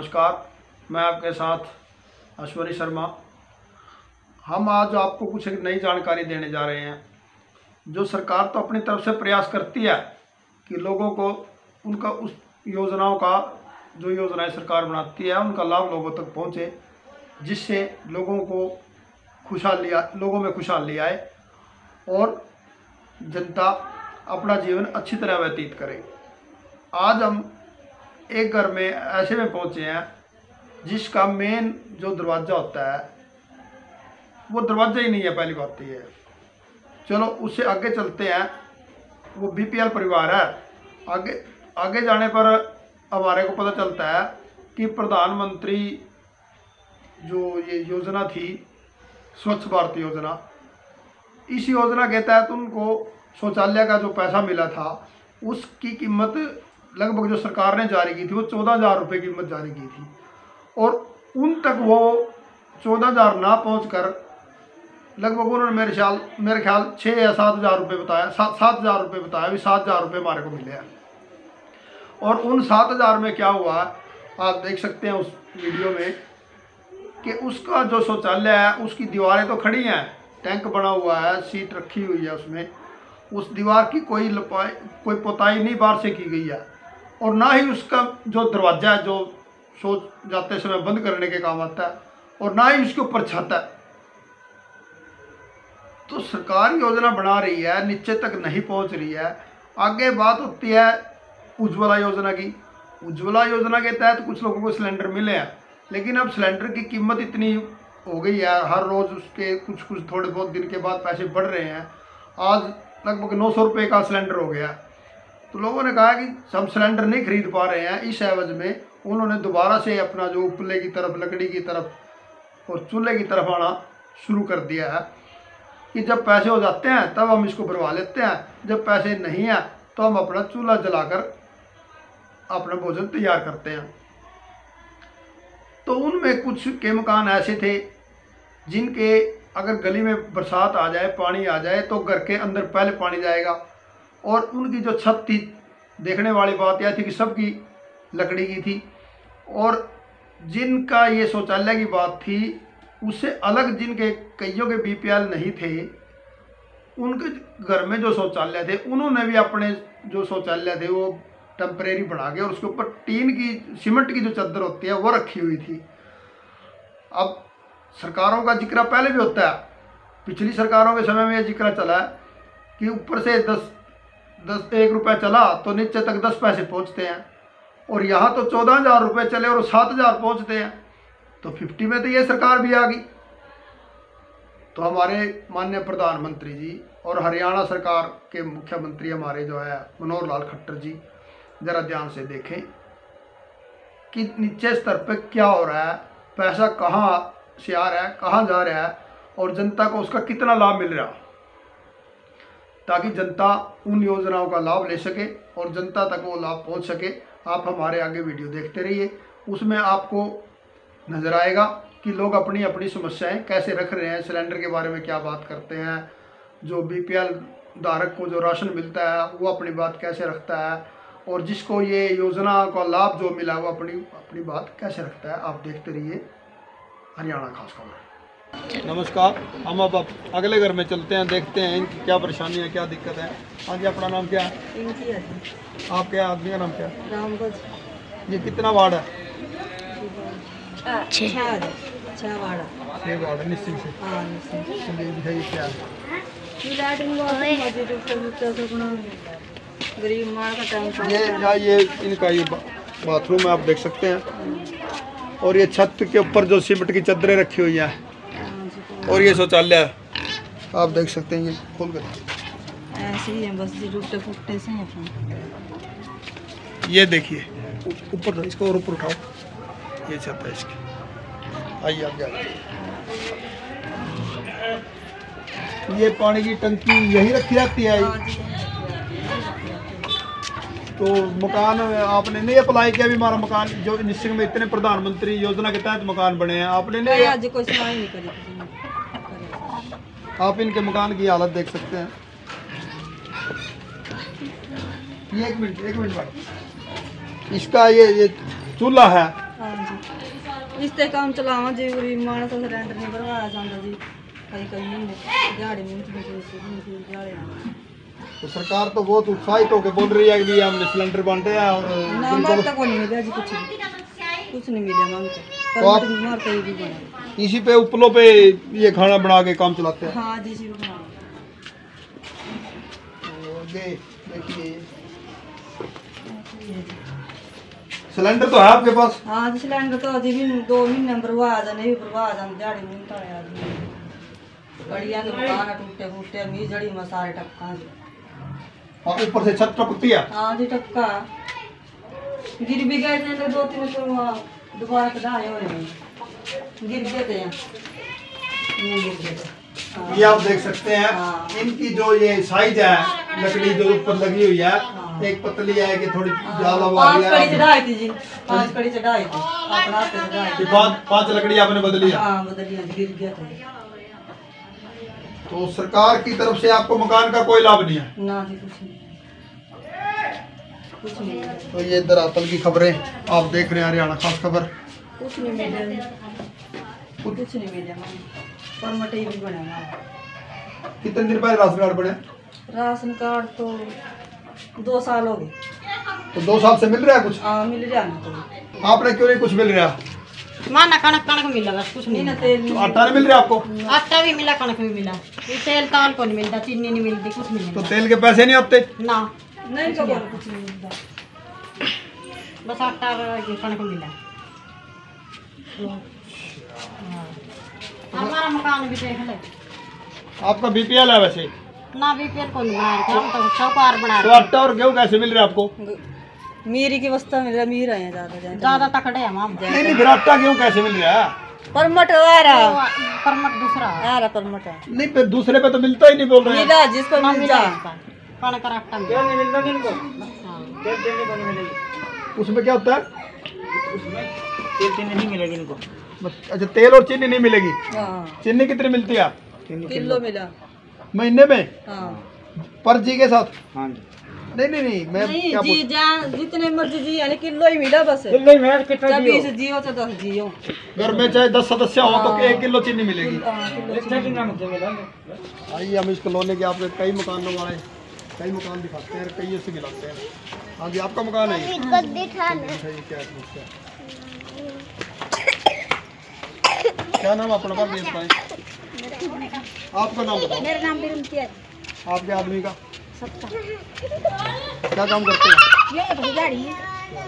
नमस्कार, मैं आपके साथ अश्वनी शर्मा। हम आज आपको कुछ एक नई जानकारी देने जा रहे हैं। जो सरकार तो अपनी तरफ से प्रयास करती है कि लोगों को उनका उस योजनाओं का जो योजनाएं सरकार बनाती है उनका लाभ लोगों तक पहुंचे, जिससे लोगों में खुशहाली आए और जनता अपना जीवन अच्छी तरह व्यतीत करे। आज हम एक घर में ऐसे में पहुंचे हैं जिसका मेन जो दरवाज़ा होता है वो दरवाज़ा ही नहीं है। पहली बात ये है, चलो उससे आगे चलते हैं। वो बीपीएल परिवार है। आगे जाने पर हमारे को पता चलता है कि प्रधानमंत्री जो ये योजना थी स्वच्छ भारत योजना, इस योजना के तहत उनको शौचालय का जो पैसा मिला था उसकी कीमत लगभग जो सरकार ने जारी की थी वो 14,000 रुपये कीमत जारी की थी, और उन तक वो 14,000 ना पहुंचकर लगभग उन्होंने मेरे ख्याल 6 या 7,000 रुपये बताया, 7,000 रुपये बताया। अभी 7,000 रुपये हमारे को मिले हैं। और उन 7,000 में क्या हुआ आप देख सकते हैं उस वीडियो में कि उसका जो शौचालय है उसकी दीवारें तो खड़ी हैं, टैंक बना हुआ है, सीट रखी हुई है उसमें, उस दीवार की कोई पुताई नहीं बाहर से की गई है, और ना ही उसका जो दरवाज़ा है जो शौच जाते समय बंद करने के काम आता है, और ना ही उसके ऊपर छत है। तो सरकार योजना बना रही है, नीचे तक नहीं पहुंच रही है। आगे बात होती है उज्ज्वला योजना की। उज्ज्वला योजना के तहत कुछ लोगों को सिलेंडर मिले हैं, लेकिन अब सिलेंडर की कीमत इतनी हो गई है, हर रोज़ उसके कुछ थोड़े बहुत दिन के बाद पैसे बढ़ रहे हैं। आज लगभग 900 रुपये का सिलेंडर हो गया। तो लोगों ने कहा कि हम सिलेंडर नहीं खरीद पा रहे हैं। इस एवज में उन्होंने दोबारा से अपना जो उपले की तरफ, लकड़ी की तरफ और चूल्हे की तरफ आना शुरू कर दिया है कि जब पैसे हो जाते हैं तब हम इसको भरवा लेते हैं, जब पैसे नहीं हैं तो हम अपना चूल्हा जलाकर अपना भोजन तैयार करते हैं। तो उनमें कुछ के मकान ऐसे थे जिनके अगर गली में बरसात आ जाए, पानी आ जाए तो घर के अंदर पहले पानी जाएगा, और उनकी जो छत थी, देखने वाली बात यह थी कि सबकी लकड़ी की थी, और जिनका ये शौचालय की बात थी उससे अलग जिनके कईयों के बीपीएल नहीं थे, उनके घर में जो शौचालय थे उन्होंने भी अपने जो शौचालय थे वो टेम्परेरी बना के और उसके ऊपर टीन की, सीमेंट की जो चादर होती है वो रखी हुई थी। अब सरकारों का जिक्र पहले भी होता है, पिछली सरकारों के समय में यह जिक्र चला है कि ऊपर से 1 रुपया चला तो नीचे तक 10 पैसे पहुंचते हैं, और यहाँ तो 14,000 रुपये चले और 7,000 पहुंचते हैं। तो 50 में तो ये सरकार भी आ गई। तो हमारे माननीय प्रधानमंत्री जी और हरियाणा सरकार के मुख्यमंत्री हमारे जो है मनोहर लाल खट्टर जी, ज़रा ध्यान से देखें कि नीचे स्तर पर क्या हो रहा है, पैसा कहाँ से आ रहा है, कहाँ जा रहा है, और जनता को उसका कितना लाभ मिल रहा, ताकि जनता उन योजनाओं का लाभ ले सके और जनता तक वो लाभ पहुंच सके। आप हमारे आगे वीडियो देखते रहिए, उसमें आपको नज़र आएगा कि लोग अपनी अपनी समस्याएं कैसे रख रहे हैं, सिलेंडर के बारे में क्या बात करते हैं, जो बीपीएल धारक को जो राशन मिलता है वो अपनी बात कैसे रखता है, और जिसको ये योजना का लाभ जो मिला वो अपनी बात कैसे रखता है। आप देखते रहिए हरियाणा खास खबर। नमस्कार, हम अब अगले घर में चलते हैं, देखते हैं इनकी क्या परेशानी है, क्या दिक्कत है। हाँ जी, अपना नाम क्या है? आपके आदमी का नाम क्या है? रामगढ़। ये कितना वार्ड है? 6 वार्ड है। निश्चित से। हाँ, निश्चित। दिखाइए क्या है। गरीब मार का टाइम। ये इनका ये बाथरूम है, आप देख सकते हैं, और ये छत के ऊपर जो सीमेंट की चादरें रखी हुई हैं, और ये शौचालय आप देख सकते हैं। ये खोल कर ऐसे ही है, बस टूटते फूटते से हैं। ये देखिए ऊपर, इसको और ऊपर उठाओ, ये छत है इसकी। आइए आप जाइए। ये पानी की टंकी यही रखी रहती है। तो मकान आपने नहीं अप्लाई किया? भी हमारा मकान जो निश्चित में इतने प्रधानमंत्री योजना के तहत मकान बने हैं, आपने नहीं? आज कोई सुनाई नहीं करी। आप इनके मकान की हालत देख सकते हैं। ये एक मिनट भाई, इसका ये चूल्हा है हाँ जी इस ते काम चलावा जी पूरी मानस सिलेंडर नहीं भरवाया जाता जी कई महीने दिहाड़ी दिहाड़ी तो सरकार तो बहुत उत्साहित होकर बोल रही है कि हम सिलेंडर बांटे हैं और ना मार तक नहीं मिला जी कुछ नहीं मिला मांग तो आप मार कहीं भी बना इसी पे उपलों पे ये खाना बना के काम चलाते हैं। हाँ जी जी बना देखिए सिलेंडर तो है आपके पास? हाँ जी सिलेंडर तो अभी भी 2 महीने भरवा नहीं भरवा दिहाड़ी नहीं ताया बढ़िया दुकान टूटे फूटे मी जड़ी में सारे टपका जी और ऊपर से छत टपकती है? हाँ जी टपका गिर भी गए थे तो 2-3 तो दोबारा कढ़ाए हो रहे गिर गए थे गिर गए थे। ये आप देख सकते हैं इनकी जो ये साइज है लकड़ी जो ऊपर लगी हुई है एक पतली है कि थोड़ी ज्यादा वाली है। 5 कड़ी चढ़ाई थी जी 5 कड़ी चढ़ाई थी अपना हाथ से चढ़ाई थी। 5 लकड़ी आपने बदली है? हाँ बदली है गिर गया था। तो सरकार की तरफ से आपको मकान का कोई लाभ नहीं है? ना जी कुछ नहीं तो ये धरातल की खबरें आप देख रहे हैं हरियाणा खास खबर। कुछ नहीं मिला कुछ नहीं मिला परमट ही भी बना कितने दिन पहले राशन कार्ड बने? राशन कार्ड तो 2 साल हो गए। तो 2 साल से मिल रहा है कुछ? हाँ मिल जाना तो आपने क्यों नहीं कुछ मिल रहा? माना कणक कणक मिला बस कुछ नहीं ना तेल तो आटा नहीं मिल रहा आपको? आटा भी मिला कणक भी मिला ये तेल ताल को नहीं मिलता चीनी नहीं मिलती कुछ नहीं तो मिलता तेल के पैसे नहीं आते? ना नहीं तो कुछ नहीं मिलता बस आटा और ये कणक मिला हमारा मकान भी देख ले आपका बीपीएल है वैसे? ना बीपीएल को नहीं बना रहे हम तो चौकार बना तो रहे आटा और गेहूँ कैसे मिल रहा है आपको? मीरी की वस्ता मिल रहा मीर आए ज्यादा तकड़े हम नहीं फिर आटा गेहूँ कैसे मिल रहा है? परमट आ रहा परमट दूसरा आ रहा परमट है नहीं फिर दूसरे पे तो मिलता ही नहीं बोल रहे हैं। मिला जिसको ना मिल मिला जा कणक और आटा मिला नहीं मिलता किनको? हाँ। उसमें क्या होता है? तेल चीनी नहीं मिलेगी इनको। अच्छा तेल और चीनी नहीं मिलेगी? हाँ चीनी कितनी मिलती है? किलो मिला महीने में? हाँ पर जी के साथ? हाँ जी नहीं मैं नहीं क्या जी जहाँ जितने मर्जी जी यानी किलो ही मिला बस किलो ही मिला कितना चाहे दियो 20 जियो चाहे 10 जियो घर में चाहे 10 सदस्य हो तो 1 किलो चीनी मिलेगी। हाँ, किलो इतना कितना मिला आइए हम इस कॉलोनी के आपके कई मकानों वाले कई मकान दिखाते हैं कई से मिलाते हैं। हाँ जी आपका मकान है ये? क्या समस्या? क्या नाम अपना बात ये बताएं? आपका नाम बताओ। मेरा नाम बिरमती है आपके आदमी का सबका क्या काम करते हैं? ये अपनी गाड़ी है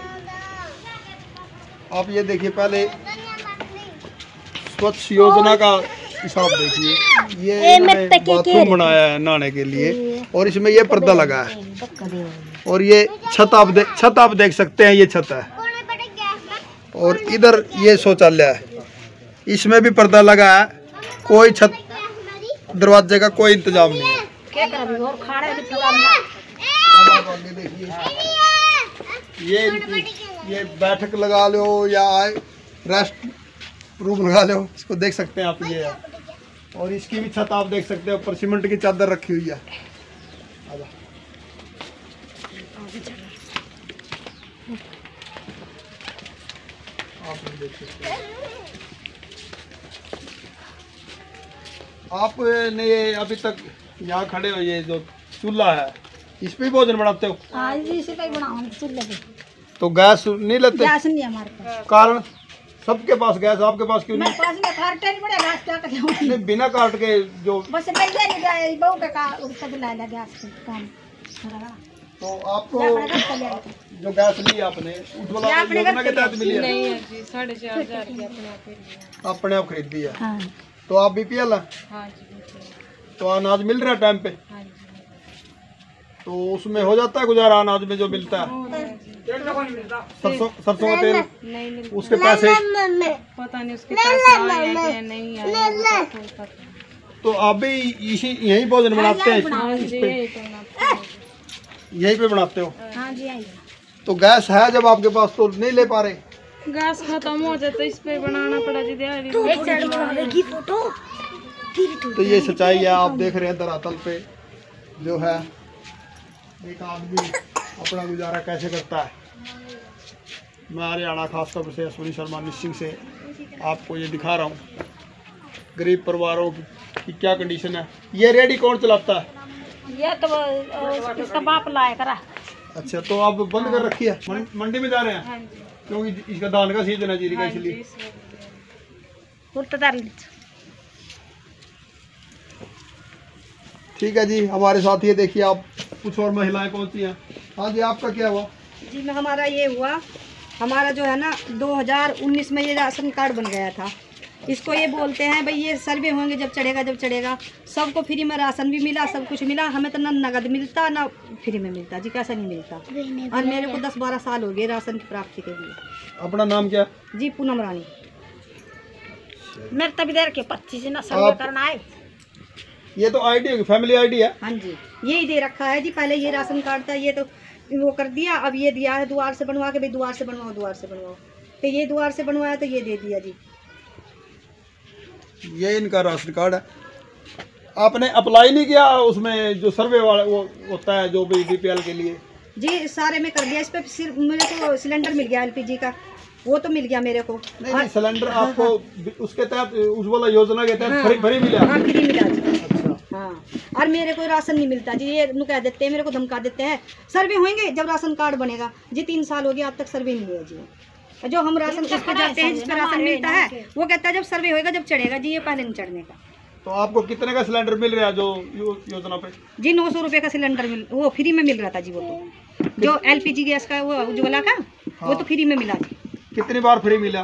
आप ये देखिए पहले स्वच्छ योजना का हिसाब देखिए ये इन्होंने बाथरूम बनाया है नहाने के लिए और इसमें ये पर्दा लगा है और ये छत आप देख सकते हैं ये छत है और इधर ये शौचालय है इसमें भी पर्दा लगा है कोई छत दरवाजे का कोई इंतजाम नहीं है। क्या कर और खाड़े भी थोड़ा देखिए ये बैठक लगा लो या रेस्ट रूम लगा लो इसको देख सकते हैं आप ये है और इसकी भी छत आप देख सकते हैं ऊपर सीमेंट की चादर रखी हुई है। आप देख सकते हैं आपने ये अभी तक यहाँ खड़े हो ये जो चूल्हा है इस पे ही भोजन बनाते हो? हाँ इसी पे बनाओ चूल्हे पे तो गैस नहीं लेते? गैस नहीं हमारे पास कारण सबके पास गैस आपके पास क्यों नहीं? पास में काटते नहीं पड़े गैस क्या करें नहीं बिना काट के जो बस मिल जाए बहू के का उसका दिला ले गैस काम तो आपको जो गैस ली आपने उज्ज्वला योजना के तहत मिली है? नहीं है जी 4,500 की अपने आप खरीद दी है। हाँ तो आप बीपीएल है? हाँ जी तो अनाज मिल रहा है टाइम पे? हाँ जी तो उसमें हो जाता है गुजारा अनाज में जो मिलता है? सरसों का तेल नहीं मिल उसके पैसे पता नहीं उसके पैसे आए हैं या नहीं आए तो आप भी यही भोजन बनाते हैं इस पे? यहीं पे बनाते हो? हाँ जी आइए तो गैस है जब आपके पास तो नहीं ले पा रहे? गैस खत्म हो जाए तो इस पे बनाना पड़ा जी दिहाड़ी फोटो तो ये सच्चाई है आप देख रहे हैं धरातल पे जो है एक आदमी अपना गुजारा कैसे करता है। मैं हरियाणा खासतौर से अश्विनी शर्मा निश्चिंग से आपको ये दिखा रहा हूँ गरीब परिवारों की क्या कंडीशन है। ये रेडी कौन चलाता है? ये तो इसका बाप लाया करा। अच्छा, तो आप बंद कर रखी है? मंडी में जा रहे हैं क्योंकि इसका धान का सीजन है जीरी का, इसलिए। ठीक है जी, हमारे साथ ये देखिए आप कुछ और महिलाएं पहुंची हैं। हाँ जी, आपका क्या हुआ? जी मैं हमारा ये हुआ, हमारा जो है ना 2019 में ये राशन कार्ड बन गया था। इसको ये बोलते हैं भाई ये सर्वे होंगे जब चढ़ेगा। सबको फ्री में राशन भी मिला, सब कुछ मिला। हमें तो ना नगद मिलता ना फ्री में मिलता जी, कैसा नहीं मिलता। और मेरे को 10-12 साल हो गए राशन की प्राप्ति के लिए। अपना नाम क्या? जी पूनम रानी। मेरे तभी देर के 25 ना सर्वे करना है। ये तो आईडी है, फैमिली आईडी है। हाँ जी, यही दे रखा है जी। पहले ये राशन कार्ड था, ये तो वो कर दिया। अब ये दिया है द्वार से बनवा के, भाई द्वार से बनवाओ। तो ये द्वार से बनवाया तो ये दे दिया जी। ये इनका राशन कार्ड है। आपने अप्लाई नहीं किया उसमें जो सर्वे वाला वो होता है जो बीपीएल के लिए? जी सारे में कर दिया। इस पे सिर्फ मेरे को सिलेंडर मिल गया एलपीजी का, वो तो मिल गया मेरे को। नहीं, सिलेंडर आपको उसके तहत उज्ज्वला योजना के तहत फ्री मिला? हाँ फ्री मिला जी। अच्छा। हाँ, और मेरे को राशन नहीं मिलता जी। ये कह देते हैं, मेरे को धमका देते हैं सर्वे होंगे जब राशन कार्ड बनेगा। जी 3 साल हो गया अब तक सर्वे नहीं हुआ जी। जो हम राशन उस पर जाते हैं जिस पर राशन मिलता है, वो कहता है जब सर्वे होएगा जब चढ़ेगा जी। ये पहले नहीं चढ़ने का। तो आपको कितने का सिलेंडर मिल रहा है जो योजना पे? जी 900 रुपये का सिलेंडर वो फ्री में मिल रहा था जी। वो तो जो एलपीजी गैस का वो उज्ज्वला का वो तो फ्री में मिला जी। कितनी बार फ्री मिला?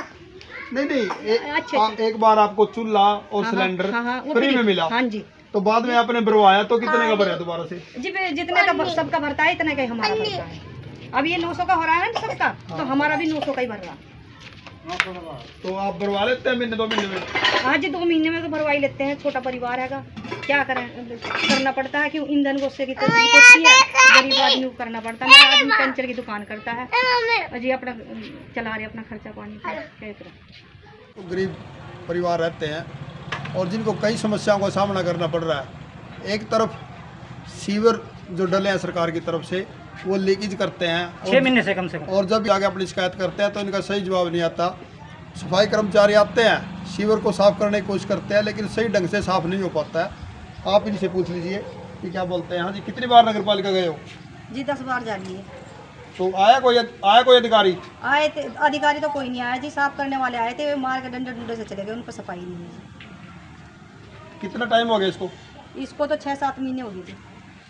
नहीं, एक बार आपको चूल्हा और सिलेंडर फ्री में मिला। हाँ जी। तो बाद में आपने भरवाया तो कितने का भरा दोबारा से? जी जितने का सबका भरता है इतने का ही हमारा भरता है। अब ये 900 का हो रहा है ना सबका, तो हमारा भी 900 का ही भर रहा। तो आप भरवा लेते हैं महीने 2 महीने में? हाँ जी 2 महीने में तो भरवा ही लेते हैं। छोटा परिवार है, क्या करें, करना पड़ता है कि ईंधन गोस्से की तकलीफ होती है, गरीब आदमी को करना पड़ता है। मेरा आदमी पंचर की दुकान करता है जी, अपना चला रहे अपना खर्चा पानी। तो गरीब परिवार रहते हैं और जिनको कई समस्याओं का सामना करना पड़ रहा है। एक तरफ सीवर जो डले हैं सरकार की तरफ से, वो लीकेज करते हैं 6 महीने से कम से कम। और जब आगे अपनी शिकायत करते हैं तो इनका सही जवाब नहीं आता। सफाई कर्मचारी आते हैं, सीवर को साफ़ करने की कोशिश करते हैं, लेकिन सही ढंग से साफ़ नहीं हो पाता है। आप इनसे पूछ लीजिए कि क्या बोलते हैं। हाँ जी, कितनी बार नगर पालिका गए हो? जी 10 बार जा रही है। तो आया कोई अधिकारी? आए थे अधिकारी तो कोई नहीं आया जी। साफ करने वाले आए थे, मार के डंडे से चले गए। उनको सफाई नहीं है। कितना टाइम हो गया इसको? इसको तो 6-7 महीने हो गए जी।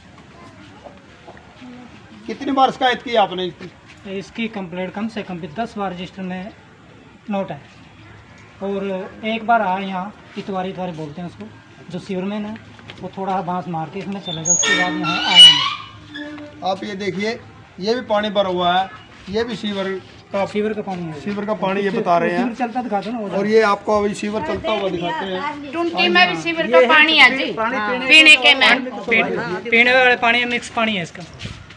कितनी बार शिकायत की आपने इसकी? इसकी कंप्लेंट कम से कम 10 बार रजिस्टर में नोट है। और एक बार आया यहाँ इतवारी बोलते हैं उसको, जो सीवरमैन है वो थोड़ा बांस मार के इसमें चले गए। उसके बाद यहाँ आया नहीं। आप ये देखिए, ये भी पानी भरा हुआ है, ये भी सीवर का पानी है। सीवर का पानी ये बता रहे हैं। चलता दिखाते हैं ना। और ये आपको अभी सीवर चलता हुआ दिखाते हैं। टूंटी में भी सीवर का पानी है जी, पीने के में। पीने वाले पानी में मिक्स पानी है इसका।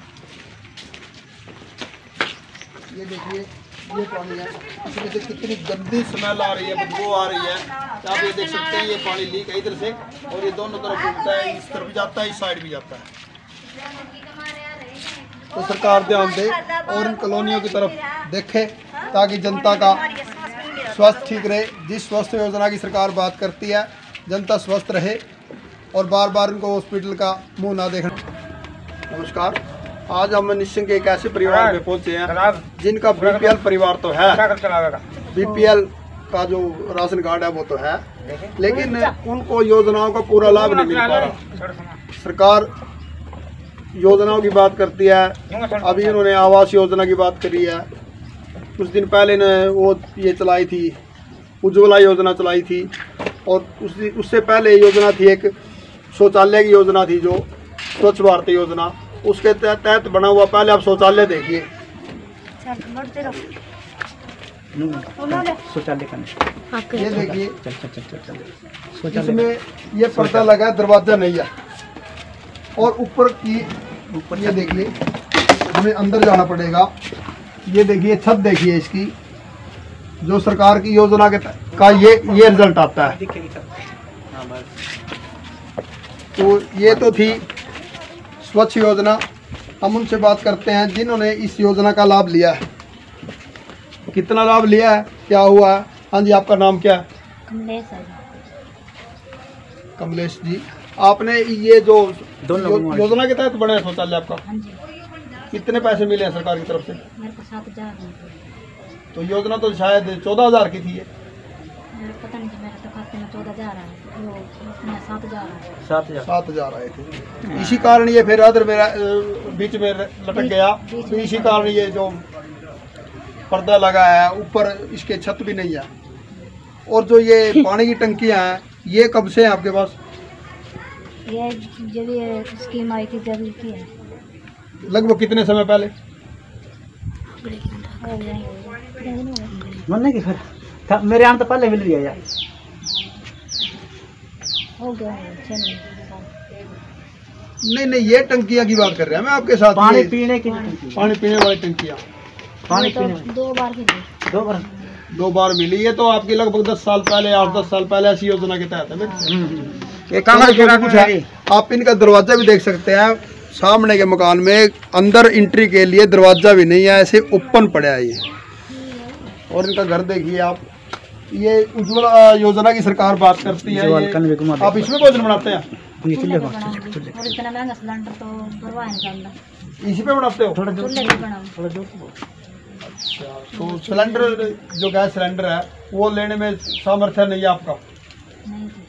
ये देखिए, ये पानी है, इसमें से कितनी गंदी स्मेल आ रही है, बदबू आ रही है। आप ये देख सकते हैं, ये पानी लीक है इधर से और ये दोनों तरफ उठता है, इस तरफ भी जाता है, इस साइड भी जाता है। तो सरकार ध्यान दे और इन कॉलोनियों की तरफ देखे ताकि जनता का स्वास्थ्य ठीक रहे। जिस स्वास्थ्य योजना की सरकार बात करती है, जनता स्वस्थ रहे और बार बार उनको हॉस्पिटल का मुंह ना देखना। नमस्कार, आज हम निश्चिंग के एक ऐसे परिवार में पहुंचे हैं जिनका बीपीएल परिवार तो है, बीपीएल का जो राशन कार्ड है वो तो है, लेकिन उनको योजनाओं का पूरा लाभ नहीं मिल पा रहा। सरकार योजनाओं की बात करती है, अभी इन्होंने आवास योजना की बात करी है, कुछ दिन पहले ने वो ये चलाई थी उज्ज्वला योजना चलाई थी, और उससे पहले योजना थी एक शौचालय की योजना थी जो स्वच्छ भारत योजना, उसके तहत बना हुआ। पहले आप शौचालय देखिए, शौचालय का ये देखिए, इसमें ये पर्दा लगा है, दरवाजा नहीं है, और ऊपर ये देखिए, हमें अंदर जाना पड़ेगा। ये देखिए छत देखिए इसकी, जो सरकार की योजना का ये रिजल्ट आता है। तो ये तो थी स्वच्छ योजना। हम उनसे बात करते हैं जिन्होंने इस योजना का लाभ लिया है। कितना लाभ लिया है, क्या हुआ है? हाँ जी, आपका नाम क्या है? कमलेश है। कमलेश जी, आपने ये जो योजना के तहत बना है शौचालय आपका, हाँ जी, कितने पैसे मिले हैं सरकार की तरफ से? मेरे को 7,000 मिले। तो योजना तो शायद 14,000 की थी ये। मेरे को पता नहीं, मेरे तो खाते में 14,000 आए, वो उसमें 7,000 आए। 7,000 आए थे। इसी कारण ये फिर अदर मेरा बीच में लटक गया। तो इसी कारण ये जो पर्दा लगा है ऊपर, इसके छत भी नहीं है। और जो ये पानी की टंकियां हैं, ये कब से हैं आपके पास? ये जब ये स्कीम आई थी जब की है। लगभग कितने समय पहले? मन नहीं कि मेरे यहाँ तो पहले मिल रही है यार। हो गया 6 महीने। नहीं, ये टंकियां की बात कर रहे हैं मैं आपके साथ। पानी ये पीने की पानी पीने वाली टंकियां पानी तो पीने 2 बार की थी। 2 बार। 2 बार मिली। ये तो आपकी लगभग 10 साल पहले, 8-10 साल पहले ऐसी योजना के तहत है। ये तो कुछ है, आप इनका दरवाजा भी देख सकते हैं। सामने के मकान में अंदर एंट्री के लिए दरवाजा भी नहीं है, ऐसे ओपन पड़ा है ये। और इनका घर देखिए आप। ये उज्ज्वला योजना की सरकार बात करती है। आप इसमें भोजन बनाते हैं? चूल्हे पे बनाऊंगी। और इतना महंगा सिलेंडर तो परवाह नहीं करना। इसी पे बनाते हो? चूल्हे पे बनाऊंगी। तो सिलेंडर जो गैस सिलेंडर है वो लेने में सामर्थ्य नहीं है आपका? नहीं थी।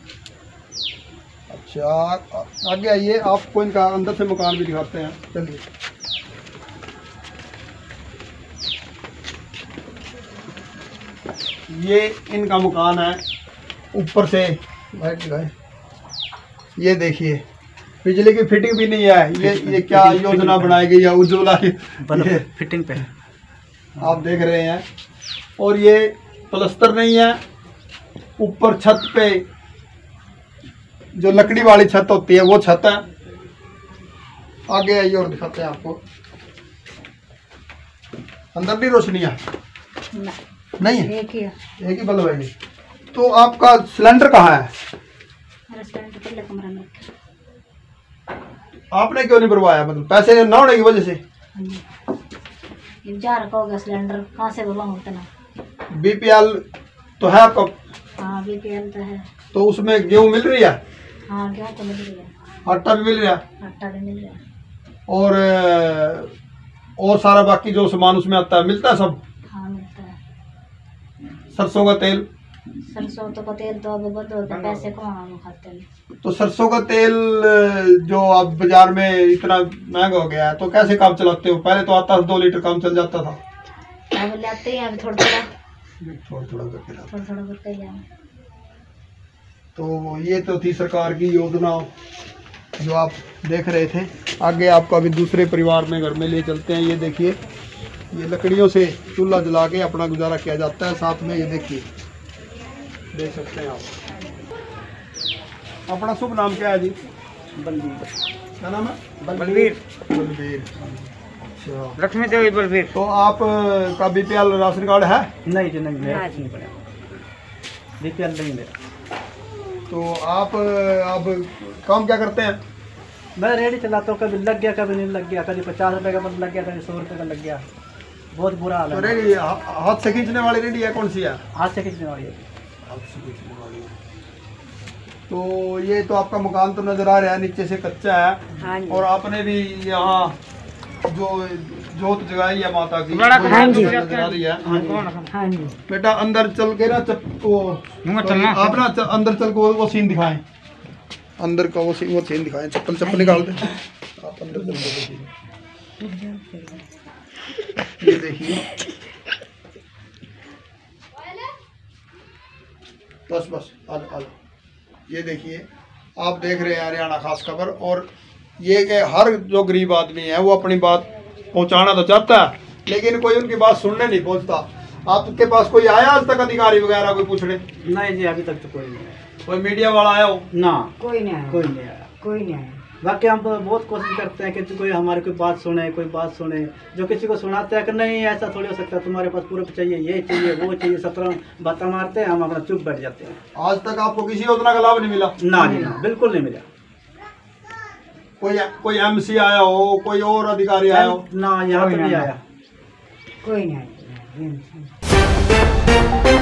अच्छा, आगे आइए, आपको इनका अंदर से मकान भी दिखाते हैं। चलिए। ये इनका मकान है। ऊपर से लाइट लगाए, ये देखिए बिजली की फिटिंग भी नहीं है। ये क्या योजना बनाई गई है उज्ज्वला की? फिटिंग पे आप देख रहे हैं। और ये प्लस्तर नहीं है। ऊपर छत पे जो लकड़ी वाली छत होती है वो छत है। आगे आइए और दिखाते हैं आपको। अंदर भी रोशनी है? नहीं है, एक ही है। एक ही बल्ब है ये। तो आपका सिलेंडर कहाँ है? मेरा सिलेंडर पहले कमरे में रखा। आपने क्यों नहीं भरवाया? मतलब पैसे न होने की वजह से? ये जा रखा होगा सिलेंडर, कहाँ से भरवाऊँ इतना? बीपीएल तो है आपका? हाँ, बीपीएल तो है। तो उसमें गेहूँ मिल रही है? हाँ, गेहूँ तो मिल रही है, आटा भी मिल रहा है, आटा भी मिल रहा है। और सारा बाकी जो सामान उसमें आता है मिलता है सब? हाँ, मिलता है। सरसों का तेल? सरसों तो का तेल तो अब बंद हो गया, पैसे कहाँ हम खाते हैं। तो सरसों का तेल जो अब बाजार में इतना महंगा हो गया है, तो कैसे काम चलाते हो? पहले तो आता 2 लीटर काम चल जाता था। अब लाते हैं, अभी थोड़ा थोड़ा थोड़ा करके जाए। तो ये तो थी सरकार की योजना जो आप देख रहे थे। आगे आपको अभी दूसरे परिवार में घर में ले चलते हैं। ये देखिए, ये लकड़ियों से चूल्हा जला के अपना गुजारा किया जाता है। साथ में ये देखिए, देख सकते हैं आप। अपना शुभ नाम क्या है जी? बलवीर। क्या नाम है? बलवीर। बलवीर, अच्छा। लक्ष्मी देवी बलवीर। तो आप का बीपीएल राशन कार्ड है? नहीं जी, नहीं मेरा बीपीएल नहीं मेरा। तो आप अब काम क्या करते हैं? मैं रेडी चलाता हूँ, कभी लग गया कभी नहीं लग गया, कभी 50 रुपये का बंद लग गया, कभी 100 रुपये का लग गया। बहुत बुरा हाल तो है। रेडी हाथ से खींचने वाली रेडी है? कौन सी है? हाथ से खींचने वाली है। हाथ से खींचने वाली है। तो ये तो आपका मकान तो नजर आ रहा है, नीचे से कच्चा है। हाँ जी। और आपने भी यहाँ जो जोत जगाई है माता की, हाँ जी। नजर आ रही है। हाँ जी। बेटा अंदर चल के ना आप ना अंदर चल के वो सीन दिखाएं। अंदर का वो सीन दिखाएं। चप्पल निकाल दे आप। अंदर चल के ये देखिए, बस आ ये देखिए, आप देख रहे हैं हरियाणा खास खबर। और ये कि हर जो गरीब आदमी है वो अपनी बात पहुंचाना तो चाहता है, लेकिन कोई उनकी बात सुनने नहीं पहुंचता। आपके पास कोई आया आज तक अधिकारी वगैरह कोई पूछने? नहीं जी, अभी तक तो कोई नहीं आया। कोई मीडिया वाला आया हो? ना, कोई नहीं आया। कोई नहीं आया। कोई नहीं आया। बाकी हम बहुत कोशिश करते हैं कि कोई हमारी कोई बात सुने। जो किसी को सुनाते हैं कि नहीं ऐसा थोड़ी हो सकता, तुम्हारे पास पूरा चाहिए, ये चाहिए, वो चाहिए, 17 बातें मारते हैं, हम अपना चुप बैठ जाते हैं। आज तक आपको किसी योजना का लाभ नहीं मिला? ना जी, ना, बिल्कुल नहीं मिला। कोई एमसी आया हो, कोई और अधिकारी आया हो? ना, यहाँ तो नहीं आया। कोई नहीं आया। है।